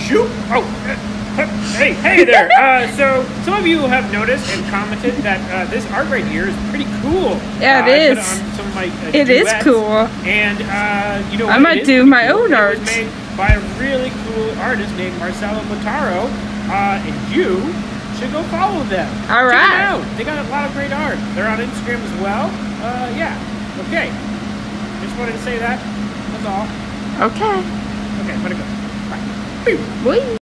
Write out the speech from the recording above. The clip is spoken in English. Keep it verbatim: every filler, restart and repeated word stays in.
shoot. Oh, uh, hey, hey there. Uh, so some of you have noticed and commented that uh, this art right here is pretty cool. Yeah, it uh, is. I put it on some of my, uh, it is cool. And uh, you know, I might do my own art. It was made by a really cool artist named Marcelo Mataro, uh, and you should go follow them. All Check right. them out. They got a lot of great art. They're on Instagram as well. Uh, yeah. Okay. Just wanted to say that. That's all. Okay. Okay, I'm gonna go. Bye. Wait.